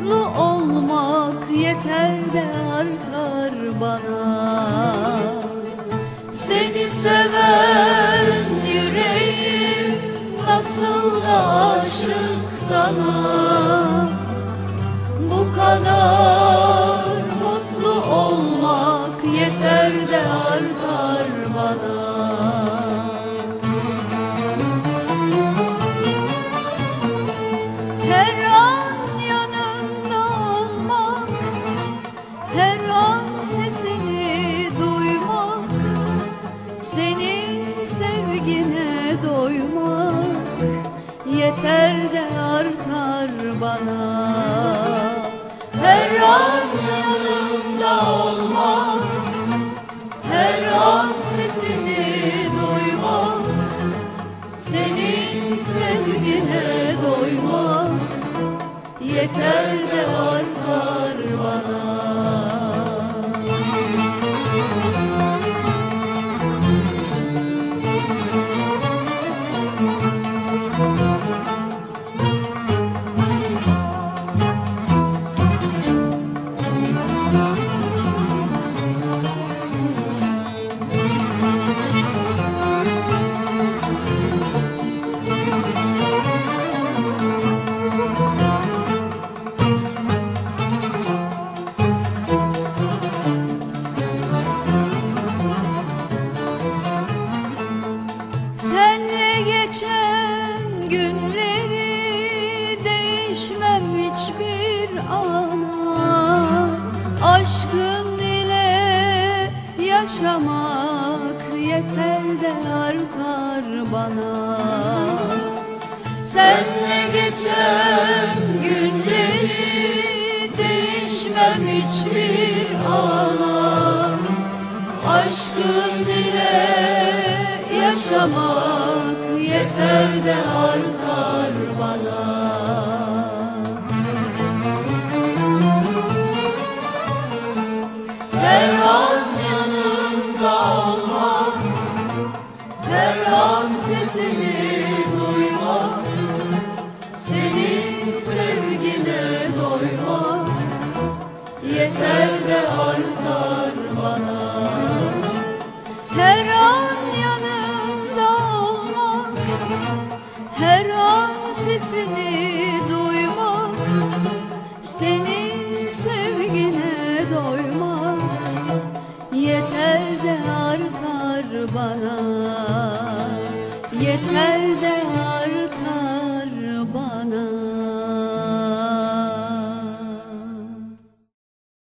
mutlu olmak yeter de artar bana. Seni seven yüreğim nasıl da aşık sana. Bu kadar mutlu olmak yeter de artar bana. Her an yanında olmak, her an sesini duymak, senin sevgine doymak yeter de artar bana. Her an yanında olmak, her an sesini duymak, senin sevgine doymak yeter de artar bana. Senle geçen günleri değişmem hiçbir ana. Aşkın ile yaşamak yeter de artar bana. Senle geçen günleri değişmem hiçbir ana. Aşkın ile yaşamak yeter de artar bana. Her an yanında olmak, her an sesini duymak, senin sevgine doymak yeter de artar bana. Her an yanında olmak, her an sesini duymak, senin sevgine doymak yeter de artar bana. Yeter de artar